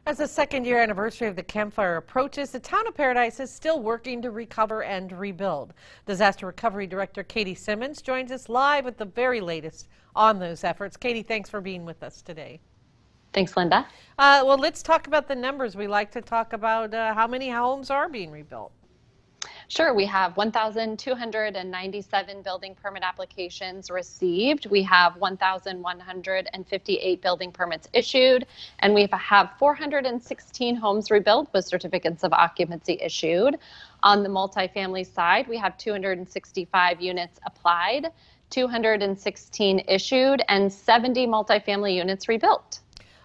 As the second-year anniversary of the Camp Fire approaches, the town of Paradise is still working to recover and rebuild. Disaster Recovery Director Katie Simmons joins us live with the very latest on those efforts. Katie, thanks for being with us today. Thanks, Linda. Well, let's talk about the numbers. We like to talk about how many homes are being rebuilt. Sure, we have 1,297 building permit applications received. We have 1,158 building permits issued, and we have 416 homes rebuilt with certificates of occupancy issued. On the multifamily side, we have 265 units applied, 216 issued, and 70 multifamily units rebuilt.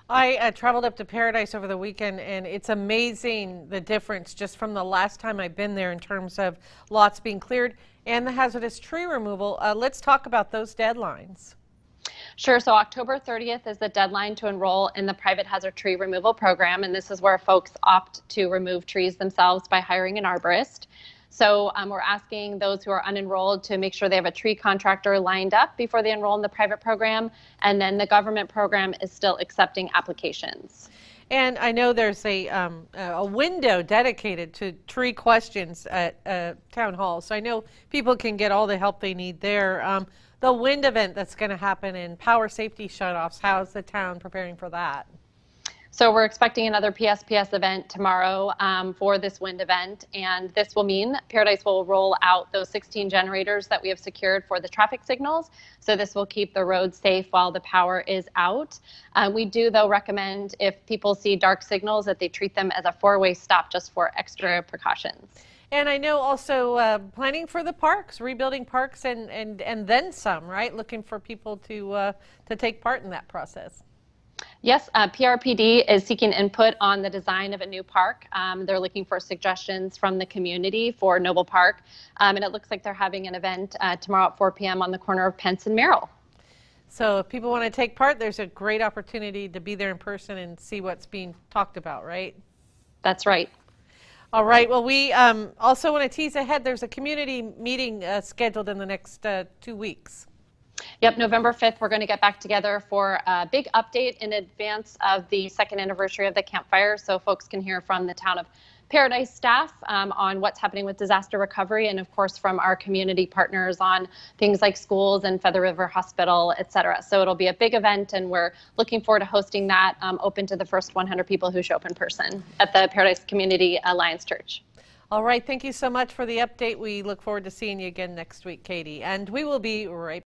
I traveled up to Paradise over the weekend, and it's amazing the difference just from the last time I've been there in terms of lots being cleared and the hazardous tree removal. Let's talk about those deadlines. Sure. So October 30th is the deadline to enroll in the private hazard tree removal program, and this is where folks opt to remove trees themselves by hiring an arborist. So we're asking those who are unenrolled to make sure they have a tree contractor lined up before they enroll in the private program, and then the government program is still accepting applications. And I know there's a window dedicated to tree questions at Town Hall, so I know people can get all the help they need there. The wind event that's going to happen and power safety shutoffs, how's the town preparing for that? So we're expecting another PSPS event tomorrow for this wind event, and this will mean Paradise will roll out those 16 generators that we have secured for the traffic signals. So this will keep the roads safe while the power is out. We do, though, recommend if people see dark signals that they treat them as a four-way stop just for extra precautions. And I know also planning for the parks, rebuilding parks and then some, right? Looking for people to take part in that process. Yes, PRPD is seeking input on the design of a new park. They're looking for suggestions from the community for Noble Park, and it looks like they're having an event tomorrow at 4 p.m. on the corner of Pence and Merrill. So if people want to take part, there's a great opportunity to be there in person and see what's being talked about, right? That's right. All right. Well, we also want to tease ahead. There's a community meeting scheduled in the next 2 weeks. Yep, November 5th, we're going to get back together for a big update in advance of the second anniversary of the Camp Fire, so folks can hear from the town of Paradise staff on what's happening with disaster recovery, and of course from our community partners on things like schools and Feather River Hospital, etc. So it'll be a big event, and we're looking forward to hosting that open to the first 100 people who show up in person at the Paradise Community Alliance Church. All right, thank you so much for the update. We look forward to seeing you again next week, Katie, and we will be right